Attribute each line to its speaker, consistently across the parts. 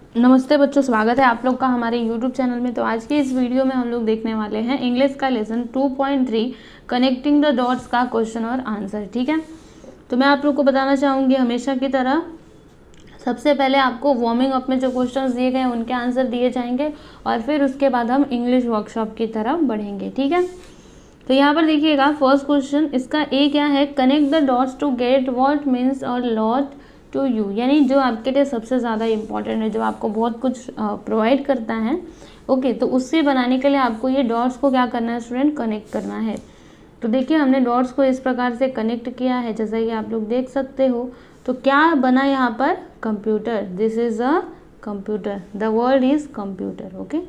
Speaker 1: नमस्ते बच्चों, स्वागत है आप लोग का हमारे YouTube चैनल में। तो आज की इस वीडियो में हम लोग देखने वाले हैं इंग्लिश का लेसन 2.3 कनेक्टिंग द डॉट्स का क्वेश्चन और आंसर। ठीक है, तो मैं आप लोग को बताना चाहूँगी हमेशा की तरह सबसे पहले आपको वार्मिंग अप में जो क्वेश्चंस दिए गए हैं उनके आंसर दिए जाएंगे और फिर उसके बाद हम इंग्लिश वर्कशॉप की तरफ बढ़ेंगे। ठीक है, तो यहाँ पर देखिएगा फर्स्ट क्वेश्चन, इसका ए क्या है, connect the dots to get what means और लॉट टू यू, यानी जो आपके लिए सबसे ज़्यादा इम्पॉर्टेंट है, जो आपको बहुत कुछ प्रोवाइड करता है। ओके, तो उससे बनाने के लिए आपको ये डॉट्स को क्या करना है स्टूडेंट, कनेक्ट करना है। तो देखिए हमने डॉट्स को इस प्रकार से कनेक्ट किया है जैसा कि आप लोग देख सकते हो। तो क्या बना यहाँ पर, computer, this is a computer, the word is computer. Okay,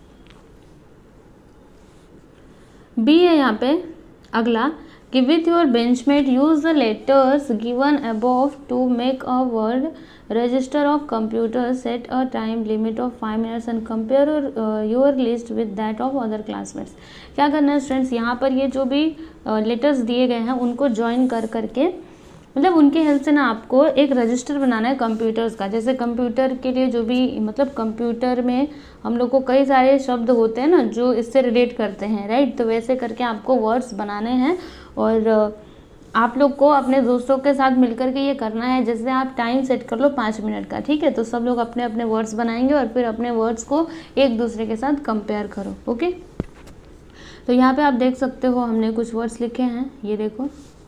Speaker 1: B है यहाँ पे अगला कि with your benchmate use the letters given above to make a word register of computer, set a time limit of 5 minutes and compare your list with that of other classmates. क्या करना है students, यहाँ पर ये जो भी letters दिए गए हैं उनको ज्वाइन कर करके, मतलब उनकी हेल्प से ना आपको एक रजिस्टर बनाना है कंप्यूटर्स का। जैसे कंप्यूटर के लिए जो भी, मतलब कंप्यूटर में हम लोग को कई सारे शब्द होते हैं ना जो इससे रिलेट करते हैं, राइट। तो वैसे करके आपको वर्ड्स बनाने हैं और आप लोग को अपने दोस्तों के साथ मिलकर के ये करना है। जैसे आप टाइम सेट कर लो 5 मिनट का, ठीक है। तो सब लोग अपने अपने वर्ड्स बनाएंगे और फिर अपने वर्ड्स को एक दूसरे के साथ कंपेयर करो। ओके, तो यहाँ पे आप देख सकते हो हमने कुछ वर्ड्स लिखे हैं, ये देखो।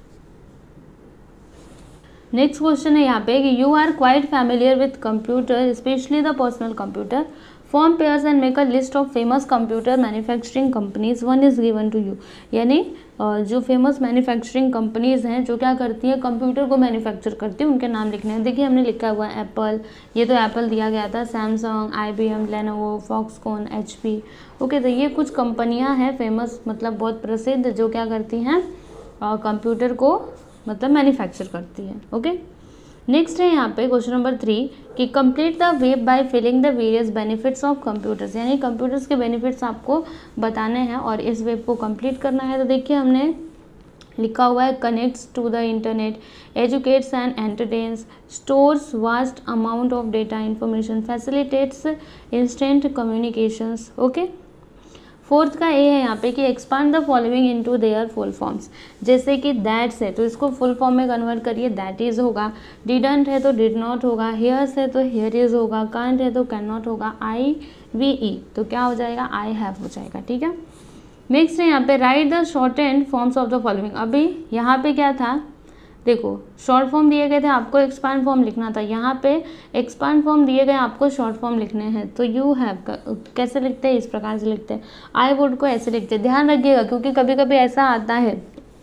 Speaker 1: नेक्स्ट क्वेश्चन है यहाँ पे कि you are quite familiar with computer, especially the personal computer, form pairs and make a list of famous computer manufacturing companies, one is given to you. यानी जो फेमस मैन्युफैक्चरिंग कंपनीज हैं जो क्या करती हैं, कंप्यूटर को मैन्युफैक्चर करती हैं, उनके नाम लिखने हैं। देखिए हमने लिखा हुआ है एप्पल, ये तो एप्पल दिया गया था, Samsung, IBM, Lenovo, Foxconn, HP। Okay, तो ये कुछ कंपनियां हैं फेमस, मतलब बहुत प्रसिद्ध, जो क्या करती हैं, कंप्यूटर को मतलब मैन्युफैक्चर करती है। ओके, नेक्स्ट है यहाँ पे क्वेश्चन नंबर 3 कि complete the web by filling the various benefits of computers, यानी कंप्यूटर्स के बेनिफिट्स आपको बताने हैं और इस वेब को कंप्लीट करना है। तो देखिए हमने लिखा हुआ है connects to the internet, educates and entertains, stores vast amount of data information, facilitates instant communications. Okay, fourth का ए है यहाँ पे कि expand the following into their full forms. जैसे कि दैट्स है तो इसको फुल फॉर्म में कन्वर्ट करिए, दैट इज होगा। डिडंट है तो डिड नॉट होगा, हियर्स है तो हियर इज होगा, कांट है तो कैन नॉट होगा, IVE तो क्या हो जाएगा, आई हैव हो जाएगा। ठीक है, नेक्स्ट है यहाँ पे write the short and forms of the following. अभी यहाँ पे क्या था, देखो शॉर्ट फॉर्म दिए गए थे, आपको एक्सपांड फॉर्म लिखना था। यहाँ पे एक्सपांड फॉर्म दिए गए, आपको शॉर्ट फॉर्म लिखने हैं। तो यू हैव कैसे लिखते हैं, इस प्रकार से लिखते हैं। आई वुड को ऐसे लिखते हैं, ध्यान रखिएगा क्योंकि कभी कभी ऐसा आता है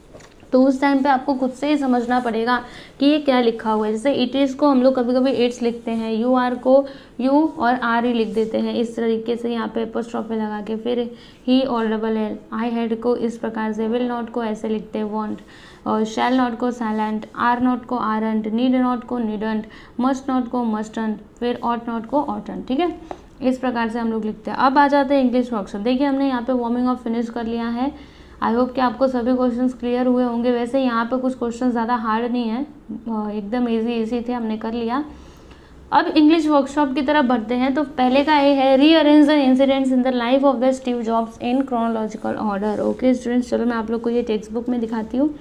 Speaker 1: तो उस टाइम पे आपको खुद से ही समझना पड़ेगा कि ये क्या लिखा हुआ है। जैसे इट इज़ को हम लोग कभी कभी इट्स लिखते हैं, यू आर को यू और आर ही लिख देते हैं इस तरीके से, यहाँ पे एपोस्ट्रोफी लगा के, फिर ही और डबल एल। आई हैड को इस प्रकार से, विल नॉट को ऐसे लिखते हैं, वॉन्ट, और शैल नॉट को सैलेंट, आर नॉट को आरंट, नीड नॉट को नीडंट, मस्ट नॉट को मस्टंट, फिर ऑट नॉट को ऑटंट। ठीक है, इस प्रकार से हम लोग लिखते हैं। अब आ जाते हैं इंग्लिश वर्कशॉप। देखिए हमने यहाँ पे वार्मिंग अप फिनिश कर लिया है। आई होप कि आपको सभी क्वेश्चंस क्लियर हुए होंगे। वैसे यहाँ पे कुछ क्वेश्चन ज़्यादा हार्ड नहीं है, एकदम इजी थे, हमने कर लिया। अब इंग्लिश वर्कशॉप की तरफ बढ़ते हैं। तो पहले का ये है rearrange the incidents in the life of the Steve Jobs in chronological order. Okay students, चलो मैं आप लोग को ये टेक्स्ट बुक में दिखाती हूँ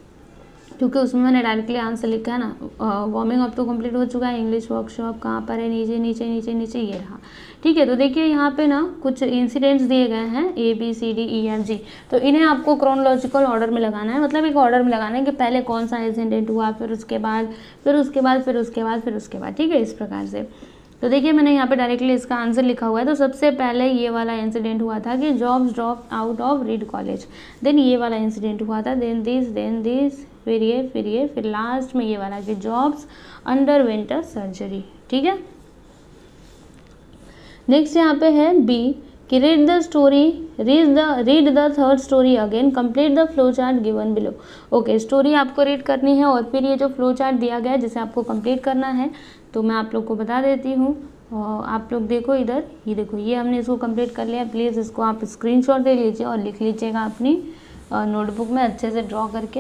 Speaker 1: क्योंकि उसमें मैंने डायरेक्टली आंसर लिखा है ना। वार्मिंग अप तो कंप्लीट हो चुका है। इंग्लिश वर्कशॉप कहाँ पर है, नीचे नीचे नीचे नीचे, ये रहा। ठीक है, तो देखिए यहाँ पे ना कुछ इंसिडेंट्स दिए गए हैं ABCDEFG। तो इन्हें आपको क्रोनोलॉजिकल ऑर्डर में लगाना है, मतलब एक ऑर्डर में लगाना है कि पहले कौन सा इंसिडेंट हुआ, फिर उसके बाद, फिर उसके बाद, फिर उसके बाद, फिर उसके बाद। ठीक है, इस प्रकार से। तो देखिए मैंने यहाँ पे डायरेक्टली इसका आंसर लिखा हुआ है। तो सबसे पहले ये वाला इंसिडेंट हुआ था कि Jobs drop out of Reed college, then ये वाला इंसिडेंट हुआ था, देन दिस, फिर ये, फिर लास्ट में ये वाला कि जॉब्स अंडर विंटर सर्जरी। ठीक है, नेक्स्ट यहाँ पे है बी कि read the story, read the third story again, complete the flow chart given below. Okay, story आपको रीड करनी है और फिर ये जो फ्लो चार्ट दिया गया है जिसे आपको कंप्लीट करना है, तो मैं आप लोग को बता देती हूँ। आप लोग देखो इधर, ये देखो, ये हमने इसको कंप्लीट कर लिया। प्लीज़ इसको आप स्क्रीनशॉट ले लीजिए और लिख लीजिएगा अपनी नोटबुक में अच्छे से ड्रॉ करके।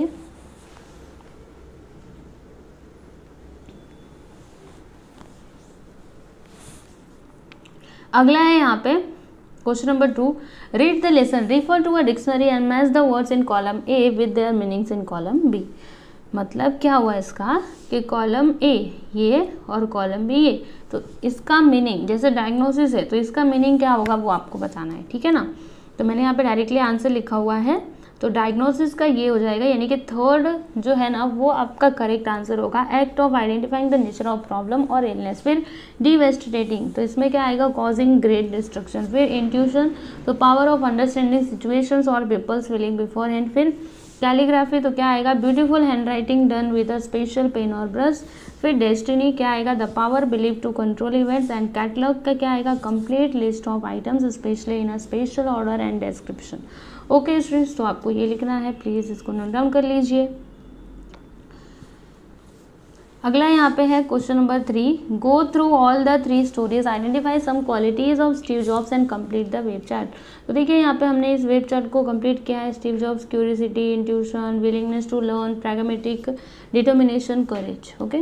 Speaker 1: अगला है यहाँ पे question number 2, read the lesson, refer to a dictionary and match the words in column A with their meanings in column B. मतलब क्या हुआ इसका कि कॉलम ए ये और कॉलम बी ये, तो इसका मीनिंग जैसे डायग्नोसिस है तो इसका मीनिंग क्या होगा वो आपको बताना है, ठीक है ना। तो मैंने यहाँ पे डायरेक्टली आंसर लिखा हुआ है, तो डायग्नोसिस का ये हो जाएगा, यानी कि थर्ड जो है ना वो आपका करेक्ट आंसर होगा। Act of identifying the nature of problem और इलनेस, फिर डिवेस्टेटिंग, तो इसमें क्या आएगा, कॉजिंग ग्रेट डिस्ट्रक्शन, फिर इंट्यूशन, तो पावर ऑफ अंडरस्टैंडिंग सिचुएशंस और पीपल्स फीलिंग बिफोर हैंड, फिर कैलीग्राफी, तो क्या आएगा, beautiful handwriting done with a special pen और ब्रश, फिर डेस्टिनी क्या आएगा, the power believe to control events, and catalogue का क्या आएगा, complete list of items specially in a special order and description. Okay students, तो आपको ये लिखना है, प्लीज़ इसको नोट डाउन कर लीजिए। अगला यहाँ पे है question number 3, go through all the 3 stories, identify some qualities of Steve Jobs and complete the web chart. तो देखिए यहाँ पे हमने इस वेब चार्ट को कंप्लीट किया है। Steve Jobs, curiosity, intuition, willingness to learn, pragmatic, determination, courage. Okay,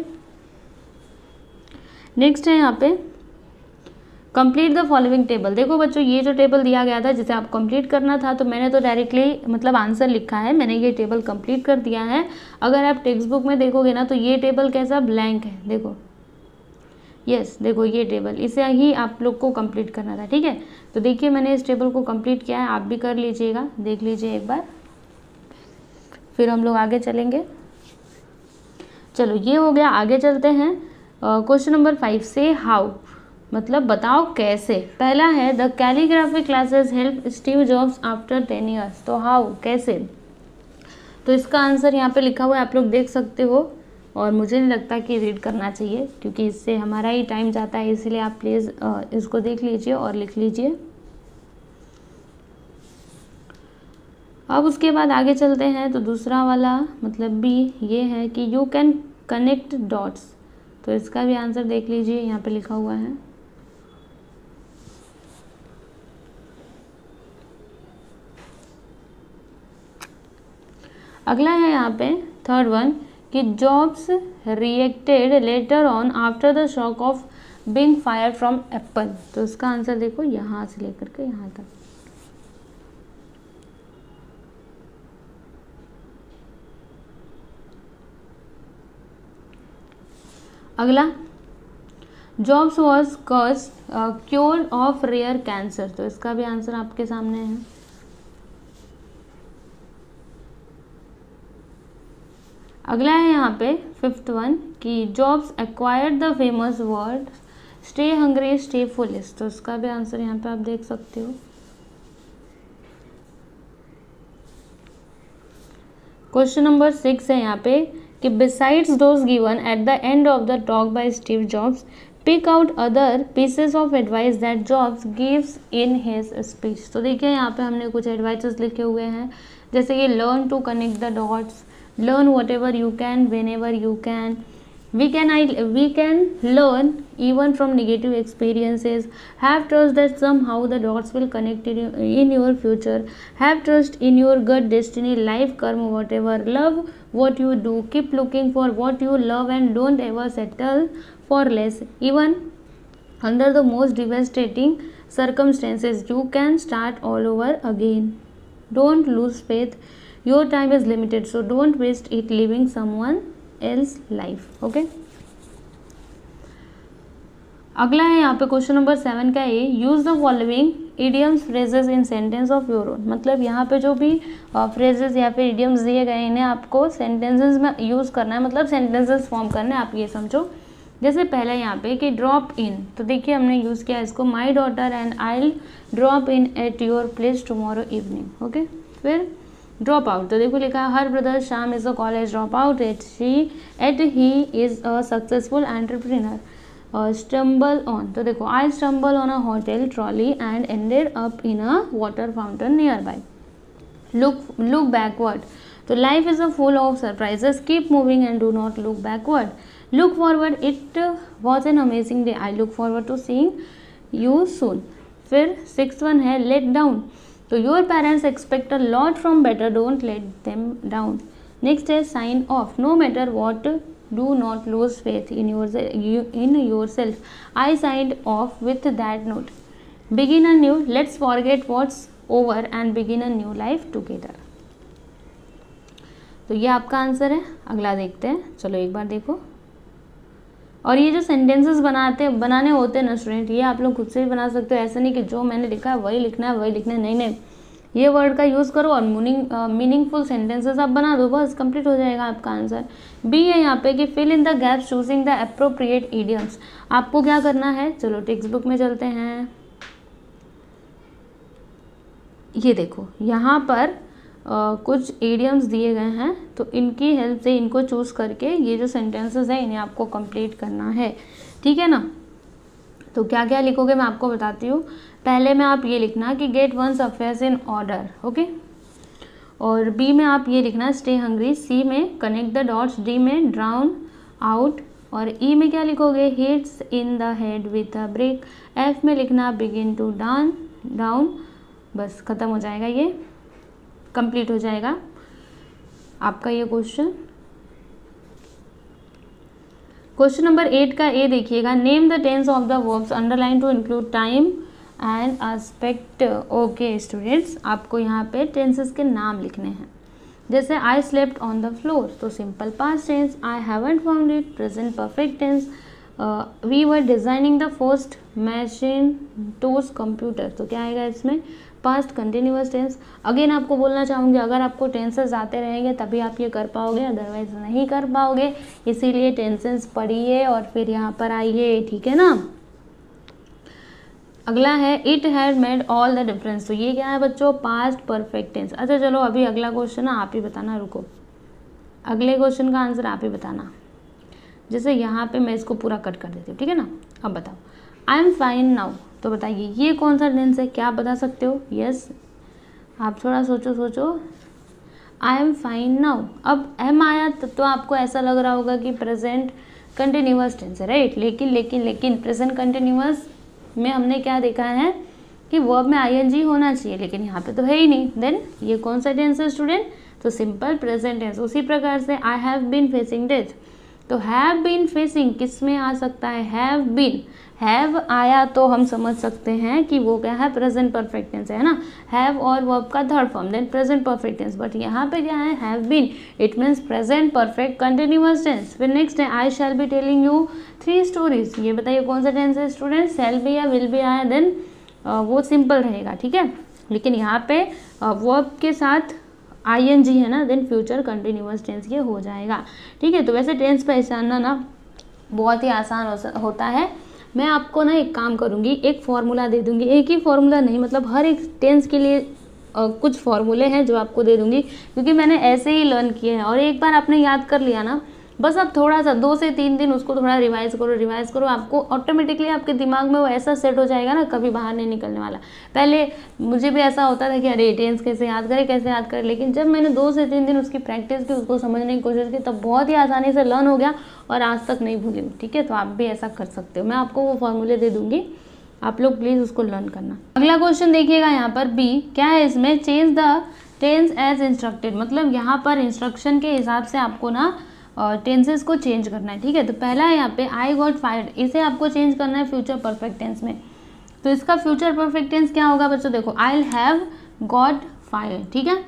Speaker 1: next है यहाँ पे कंप्लीट द फॉलोइंग टेबल। देखो बच्चों, ये जो टेबल दिया गया था जिसे आप कंप्लीट करना था, तो मैंने तो डायरेक्टली मतलब आंसर लिखा है, मैंने ये टेबल कंप्लीट कर दिया है। अगर आप टेक्स्ट बुक में देखोगे ना तो ये टेबल कैसा ब्लैंक है, देखो, यस देखो ये टेबल, इसे ही आप लोग को कंप्लीट करना था, ठीक है। तो देखिए मैंने इस टेबल को कंप्लीट किया है, आप भी कर लीजिएगा, देख लीजिए एक बार, फिर हम लोग आगे चलेंगे। चलो ये हो गया, आगे चलते हैं। क्वेश्चन नंबर 5 से हाउ, मतलब बताओ कैसे। पहला है the calligraphy classes help Steve Jobs after 10 years, तो हाउ कैसे, तो इसका आंसर यहाँ पे लिखा हुआ है, आप लोग देख सकते हो, और मुझे नहीं लगता कि रीड करना चाहिए क्योंकि इससे हमारा ही टाइम जाता है, इसलिए आप प्लीज़ इसको देख लीजिए और लिख लीजिए। अब उसके बाद आगे चलते हैं, तो दूसरा वाला मतलब बी ये है कि यू कैन कनेक्ट डॉट्स, तो इसका भी आंसर देख लीजिए, यहाँ पे लिखा हुआ है। अगला है यहाँ पे थर्ड वन कि Jobs reacted later on after the shock of being fired from Apple, तो इसका आंसर देखो यहाँ से लेकर के यहाँ तक। अगला Jobs was cause cure of rare cancer, तो इसका भी आंसर आपके सामने है। अगला है यहाँ पे फिफ्थ वन कि Jobs acquired the famous word stay hungry stay foolish, तो इसका भी आंसर यहाँ पे आप देख सकते हो। क्वेश्चन नंबर 6 है यहाँ पे कि besides those given at the end of the talk by Steve Jobs pick out other pieces of advice that Jobs gives in his speech, तो देखिए यहाँ पे हमने कुछ एडवाइसेस लिखे हुए हैं, जैसे कि learn to connect the dots, learn whatever you can whenever you can, we can learn even from negative experiences, have trust that somehow the dots will connect in your future, have trust in your gut destiny, life karma whatever, love what you do, keep looking for what you love and don't ever settle for less, even under the most devastating circumstances you can start all over again, don't lose faith, your time is limited so don't waste it living someone else life। Okay, अगला है यहाँ पे question number 7 का ये use the following idioms phrases in sentence of your own, मतलब यहाँ पे जो भी फ्रेजेस या फिर इडियम्स दिए गए इन्हें आपको सेंटेंसेस में यूज करना है, मतलब सेंटेंसेस फॉर्म करना है, आप ये समझो। जैसे पहला यहाँ पे कि ड्रॉप इन, तो देखिए हमने यूज किया इसको, my daughter and I will drop in at your place tomorrow evening. Okay, फिर ड्रॉप आउट, तो देखो लिखा है her brother Shyam is a college drop out at he is a successful entrepreneur. Stumble on, तो देखो I stumble on a hotel trolley and ended up in a water fountain nearby. Look backward, तो life is a full of surprises, keep moving and do not look backward. Look forward, it was an amazing day, I look forward to seeing you soon. फिर 6th one है let down, तो your parents expect a lot from better, don't let them down. Next है sign off, no matter what do not lose faith in yourself, I signed off with that note. Begin a new, let's forget what's over and begin a new life together. तो ये आपका answer है। अगला देखते हैं, चलो एक बार देखो। और ये जो सेंटेंसेस बनाने होते हैं ना स्टूडेंट, ये आप लोग खुद से भी बना सकते हो। ऐसा नहीं कि जो मैंने लिखा है वही लिखना है, वही लिखना है, नहीं नहीं, ये वर्ड का यूज़ करो और मीनिंगफुल सेंटेंसेस आप बना दो, बस कंप्लीट हो जाएगा आपका आंसर। बी है यहाँ पे कि fill in the gaps choosing the appropriate idioms. आपको क्या करना है, चलो टेक्स्ट बुक में चलते हैं। ये देखो यहाँ पर कुछ इडियम्स दिए गए हैं, तो इनकी हेल्प से इनको चूज़ करके ये जो सेंटेंसेस हैं इन्हें आपको कंप्लीट करना है, ठीक है ना। तो क्या क्या लिखोगे मैं आपको बताती हूँ। पहले में आप ये लिखना कि get one's affairs in order, okay. और बी में आप ये लिखना स्टे हंग्री। सी में कनेक्ट द डॉट्स। डी में ड्राउन आउट। और ई में क्या लिखोगे, hits in the head with a break. F में लिखना बिगिन टू डाउन। बस ख़त्म हो जाएगा, ये कंप्लीट हो जाएगा आपका ये क्वेश्चन। क्वेश्चन नंबर 8 का ए देखिएगा। Name the tense of the verbs underline to include time and aspect. Okay students, आपको यहाँ पे टेंसेस के नाम लिखने हैं। जैसे I slept on the floor, तो simple past tense. I haven't found it, present perfect tense. We were designing the first Macintosh computer, तो क्या आएगा इसमें, पास्ट कंटिन्यूअस टेंस। अगेन आपको बोलना चाहूँगी, अगर आपको टेंसेस आते रहेंगे तभी आप ये कर पाओगे, अदरवाइज नहीं कर पाओगे। इसीलिए टेंसेस पढ़िए और फिर यहाँ पर आइए, ठीक है ना। अगला है it had made all the difference, तो ये क्या है बच्चों, पास्ट परफेक्ट टेंस। अच्छा चलो अभी अगला क्वेश्चन है, आप ही बताना, रुको, अगले क्वेश्चन का आंसर आप ही बताना। जैसे यहाँ पे मैं इसको पूरा कट कर देती हूँ, ठीक है ना। अब बताओ, आई एम फाइन नाउ, तो बताइए ये कौन सा टेंस है, क्या आप बता सकते हो। यस, आप थोड़ा सोचो। आई एम फाइन नाउ, अब एम आया तो आपको ऐसा लग रहा होगा कि प्रेजेंट कंटिन्यूअस टेंस है, राइट। लेकिन प्रेजेंट कंटिन्यूअस में हमने क्या देखा है कि वर्ब में आईएनजी होना चाहिए, लेकिन यहाँ पे तो है ही नहीं। देन ये कौन सा टेंस है स्टूडेंट, तो सिंपल प्रेजेंट टेंस। उसी प्रकार से I have been facing death, तो हैव बीन फेसिंग किस में आ सकता है, हैव बीन। हैव आया तो हम समझ सकते हैं कि वो क्या है, प्रेजेंट परफेक्ट टेंस है ना। हैव और वर्ब का third form, then present perfect tense. But यहाँ पे क्या है, have been, it means present perfect continuous tense. फिर नेक्स्ट है I shall be telling you 3 stories, ये बताइए कौन सा टेंस है स्टूडेंट, शैल बी या विल बी आया, देन वो सिंपल रहेगा, ठीक है। लेकिन यहाँ पे वर्ब के साथ ING है ना, देन फ्यूचर कंटिन्यूअस टेंस ये हो जाएगा, ठीक है। तो वैसे टेंस पहचानना ना बहुत ही आसान होता है। मैं आपको ना एक काम करूँगी, एक फार्मूला दे दूँगी, एक ही फार्मूला नहीं, मतलब हर एक टेंस के लिए कुछ फार्मूले हैं जो आपको दे दूँगी, क्योंकि मैंने ऐसे ही लर्न किए हैं। और एक बार आपने याद कर लिया ना, बस आप थोड़ा सा 2 से 3 दिन उसको थोड़ा रिवाइज करो, आपको ऑटोमेटिकली आपके दिमाग में वो ऐसा सेट हो जाएगा ना, कभी बाहर नहीं निकलने वाला। पहले मुझे भी ऐसा होता था कि अरे टेंस कैसे याद करें, लेकिन जब मैंने 2 से 3 दिन उसकी प्रैक्टिस की, उसको समझने की कोशिश की, तब बहुत ही आसानी से लर्न हो गया और आज तक नहीं भूली, ठीक है। तो आप भी ऐसा कर सकते हो, मैं आपको वो फॉर्मूले दे दूँगी, आप लोग प्लीज़ उसको लर्न करना। अगला क्वेश्चन देखिएगा यहाँ पर बी, क्या है इसमें, change the tense as instructed, मतलब यहाँ पर इंस्ट्रक्शन के हिसाब से आपको ना टेंसेस को चेंज करना है, ठीक है। तो पहला है यहाँ पे आई गॉट फायर्ड, इसे आपको चेंज करना है फ्यूचर परफेक्ट टेंस में। तो इसका फ्यूचर परफेक्ट टेंस क्या होगा बच्चों, देखो आई हैव गॉट फायर्ड, ठीक है।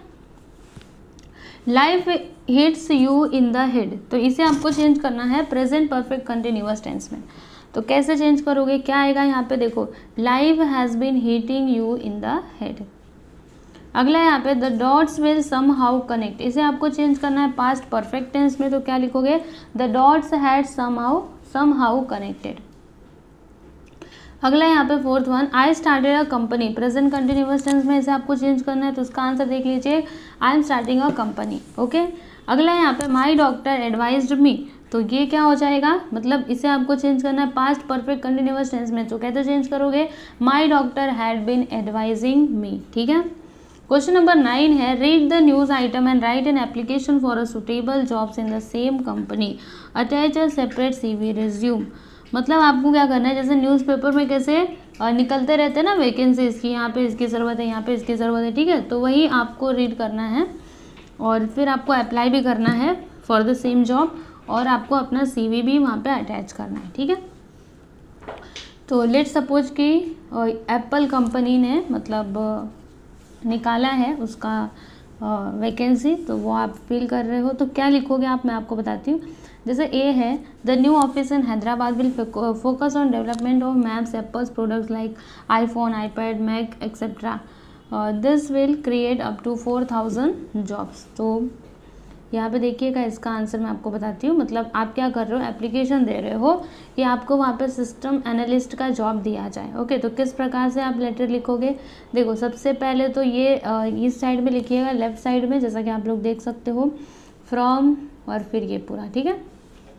Speaker 1: Life hits you in the head, तो इसे आपको चेंज करना है प्रेजेंट परफेक्ट कंटिन्यूअस टेंस में। तो कैसे चेंज करोगे, क्या आएगा यहाँ पे, देखो life has been hitting you in the head. अगला यहाँ पे the dots will somehow connect, इसे आपको चेंज करना है पास्ट परफेक्ट टेंस में। तो क्या लिखोगे, the dots had somehow connected. अगला यहाँ पे fourth one, I started a company, present continuous tense में इसे आपको चेंज करना है। तो उसका आंसर देख लीजिए, I am starting a company, okay. अगला यहाँ पे माई डॉक्टर एडवाइज्ड मी, तो ये क्या हो जाएगा, मतलब इसे आपको चेंज करना है पास्ट परफेक्ट कंटिन्यूअस टेंस में। तो कैसे चेंज करोगे, my doctor had been advising me, ठीक है। क्वेश्चन नंबर 9 है, read the news item and write an application for a suitable jobs in the same company, attach a separate CV resume. मतलब आपको क्या करना है, जैसे न्यूज़पेपर में कैसे निकलते रहते हैं ना वैकेंसीज की, यहाँ पे इसकी ज़रूरत है, यहाँ पे इसकी ज़रूरत है, ठीक है। तो वही आपको रीड करना है और फिर आपको अप्लाई भी करना है फॉर द सेम जॉब, और आपको अपना CV भी वहाँ पे अटैच करना है, ठीक है। तो लेट सपोज कि एप्पल कंपनी ने मतलब निकाला है उसका वैकेंसी, तो वो आप फिल कर रहे हो, तो क्या लिखोगे आप, मैं आपको बताती हूँ। जैसे ए है, the new office in Hyderabad will focus on development of maps Apple's products like iPhone, iPad, Mac etcetera. This will create up to 4000 jobs. तो यहाँ पे देखिएगा, इसका आंसर मैं आपको बताती हूँ। मतलब आप क्या कर रहे हो, एप्लीकेशन दे रहे हो कि आपको वहाँ पे सिस्टम एनालिस्ट का जॉब दिया जाए। ओके, तो किस प्रकार से आप लेटर लिखोगे, देखो सबसे पहले तो ये इस साइड में लिखिएगा, लेफ्ट साइड में, जैसा कि आप लोग देख सकते हो, फ्रॉम और फिर ये पूरा, ठीक है।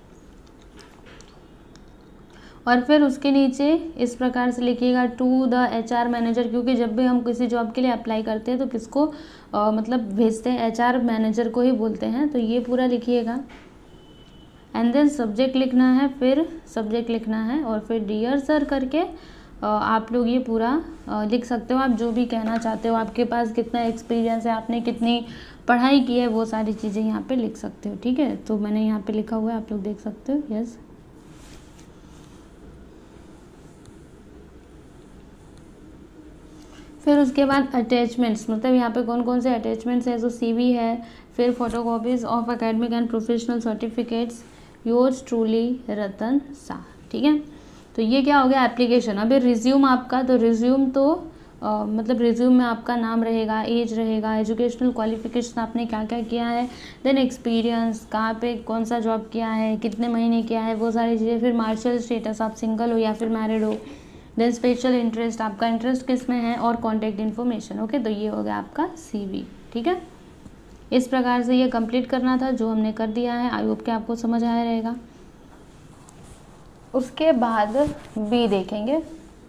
Speaker 1: और फिर उसके नीचे इस प्रकार से लिखिएगा टू द HR मैनेजर, क्योंकि जब भी हम किसी जॉब के लिए अप्लाई करते हैं तो किसको मतलब भेजते हैं, HR मैनेजर को ही बोलते हैं। तो ये पूरा लिखिएगा, एंड देन सब्जेक्ट लिखना है, फिर सब्जेक्ट लिखना है, और फिर डियर सर करके आप लोग ये पूरा लिख सकते हो। आप जो भी कहना चाहते हो, आपके पास कितना एक्सपीरियंस है, आपने कितनी पढ़ाई की है, वो सारी चीज़ें यहाँ पे लिख सकते हो, ठीक है। तो मैंने यहाँ पे लिखा हुआ है, आप लोग देख सकते हो, यस। फिर उसके बाद अटैचमेंट्स, मतलब यहाँ पे कौन कौन से अटैचमेंट्स है, जो CV है, फिर photocopies of academic and professional certificates, yours truly Ratan Shah, ठीक है। तो ये क्या हो गया, एप्लीकेशन। अभी रिज्यूम आपका, तो रिज्यूम तो मतलब रिज्यूम में आपका नाम रहेगा, एज रहेगा, एजुकेशनल क्वालिफिकेशन आपने क्या क्या किया है, देन एक्सपीरियंस, कहाँ पे कौन सा जॉब किया है, कितने महीने किया है, वो सारी चीज़ें। फिर मार्शल स्टेटस, आप सिंगल हो या फिर मैरिड हो, देन स्पेशल इंटरेस्ट, आपका इंटरेस्ट किस में है, और कॉन्टैक्ट इन्फॉर्मेशन। ओके, तो ये हो गया आपका CV, ठीक है। इस प्रकार से ये कंप्लीट करना था, जो हमने कर दिया है। आई होप कि आपको समझ आया रहेगा। उसके बाद B देखेंगे।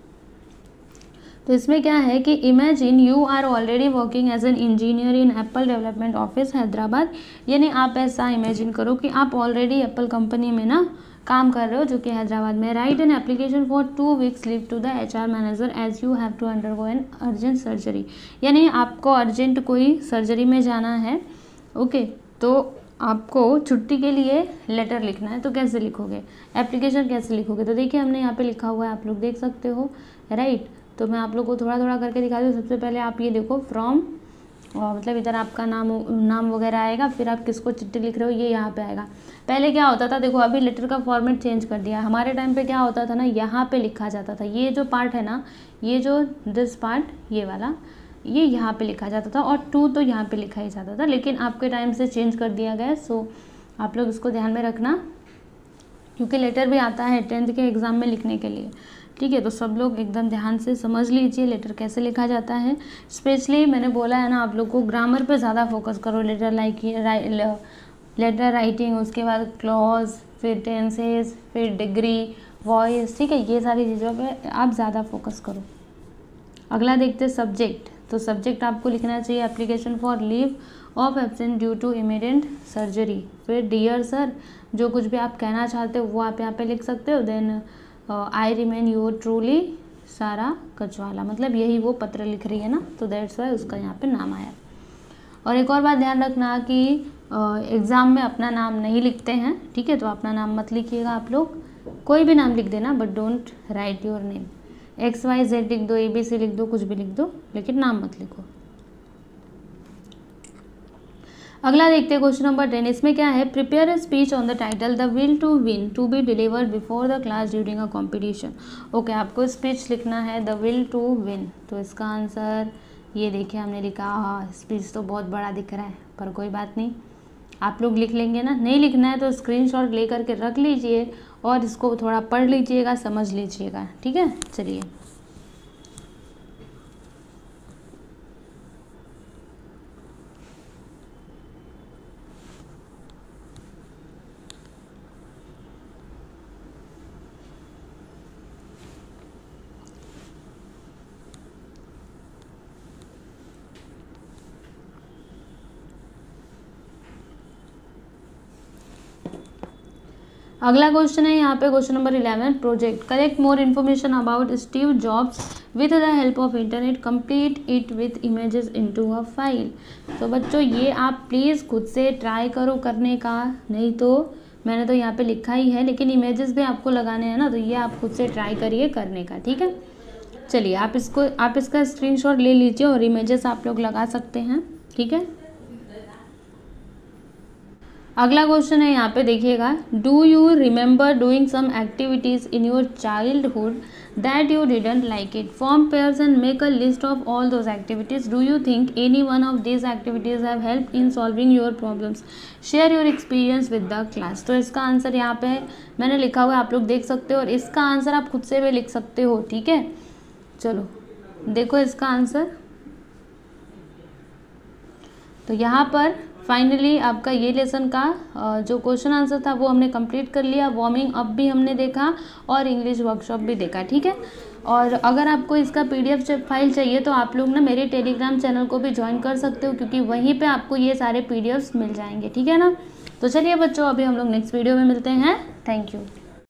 Speaker 1: तो इसमें क्या है कि imagine you are already working as an engineer in Apple development office Hyderabad. यानी आप ऐसा इमेजिन करो कि आप ऑलरेडी एप्पल कंपनी में ना काम कर रहे हो, जो कि हैदराबाद में। Write an application for 2 weeks leave to the HR manager as you have to undergo an urgent surgery. यानी आपको अर्जेंट कोई सर्जरी में जाना है, ओके, तो आपको छुट्टी के लिए लेटर लिखना है। तो कैसे लिखोगे, एप्लीकेशन कैसे लिखोगे, तो देखिए हमने यहाँ पे लिखा हुआ है, आप लोग देख सकते हो, राइट। तो मैं आप लोग को थोड़ा थोड़ा करके दिखा दूँ। सबसे पहले आप ये देखो, फ्रॉम, मतलब इधर आपका नाम वगैरह आएगा, फिर आप किसको चिट्ठी लिख रहे हो ये यहाँ पे आएगा। पहले क्या होता था, देखो अभी लेटर का फॉर्मेट चेंज कर दिया। हमारे टाइम पे क्या होता था ना, यहाँ पे लिखा जाता था, ये जो पार्ट है ना, ये जो दिस पार्ट, ये वाला, ये यहाँ पे लिखा जाता था, और टू तो यहाँ पे लिखा ही जाता था। लेकिन आपके टाइम से चेंज कर दिया गया, सो आप लोग इसको ध्यान में रखना, क्योंकि लेटर भी आता है 10th के एग्ज़ाम में लिखने के लिए, ठीक है। तो सब लोग एकदम ध्यान से समझ लीजिए लेटर कैसे लिखा जाता है। स्पेशली मैंने बोला है ना, आप लोग को ग्रामर पे ज़्यादा फोकस करो। लेटर राइटिंग, उसके बाद क्लॉज, फिर टेंसेस, फिर डिग्री, वॉइस, ठीक है, ये सारी चीज़ों पे आप ज़्यादा फोकस करो। अगला देखते हैं सब्जेक्ट। तो सब्जेक्ट आपको लिखना चाहिए application for leave of absent due to immediate surgery. फिर डियर सर, जो कुछ भी आप कहना चाहते हो वो आप यहाँ पे लिख सकते हो। Then I remain your truly Sara Kachwala, मतलब यही वो पत्र लिख रही है ना, तो दैट्स वाई उसका यहाँ पे नाम आया। और एक और बात ध्यान रखना कि एग्ज़ाम में अपना नाम नहीं लिखते हैं, ठीक है। तो अपना नाम मत लिखिएगा, आप लोग कोई भी नाम लिख देना, but don't write your name. XYZ लिख दो, ABC लिख दो, कुछ भी लिख दो, लेकिन नाम मत लिखो। अगला देखते हैं क्वेश्चन नंबर 10। इसमें क्या है, prepare a speech on the title the will to win to be delivered before the class during a competition. Okay, आपको स्पीच लिखना है द विल टू विन। तो इसका आंसर ये देखिए हमने लिखा, हाँ स्पीच तो बहुत बड़ा दिख रहा है, पर कोई बात नहीं, आप लोग लिख लेंगे ना। नहीं लिखना है तो स्क्रीनशॉट ले करके रख लीजिए और इसको थोड़ा पढ़ लीजिएगा, समझ लीजिएगा, ठीक है। चलिए अगला क्वेश्चन है यहाँ पे question number 11। Project collect more information about Steve Jobs with the help of internet, complete it with images into a file. तो बच्चों ये आप प्लीज़ खुद से ट्राई करो करने का, नहीं तो मैंने तो यहाँ पे लिखा ही है, लेकिन इमेजेस भी आपको लगाने हैं ना, तो ये आप खुद से ट्राई करिए करने का, ठीक है। चलिए आप इसका स्क्रीनशॉट ले लीजिए और इमेजेस आप लोग लगा सकते हैं, ठीक है। अगला क्वेश्चन है यहाँ पे देखिएगा, do you remember doing some activities in your childhood that you didn't like it, form pairs and make a list of all those activities, do you think any one of these activities have help in solving your problems, share your experience with the class. तो इसका answer यहाँ पे मैंने लिखा हुआ है, आप लोग देख सकते हो, और इसका आंसर आप खुद से भी लिख सकते हो, ठीक है। चलो देखो इसका आंसर। तो यहाँ पर फाइनली आपका ये लेसन का जो क्वेश्चन आंसर था वो हमने कंप्लीट कर लिया, वार्मिंग अप भी हमने देखा और इंग्लिश वर्कशॉप भी देखा, ठीक है। और अगर आपको इसका PDF फाइल चाहिए तो आप लोग ना मेरे टेलीग्राम चैनल को भी ज्वाइन कर सकते हो, क्योंकि वहीं पे आपको ये सारे PDFs मिल जाएंगे, ठीक है ना। तो चलिए बच्चों, अभी हम लोग नेक्स्ट वीडियो में मिलते हैं। Thank you.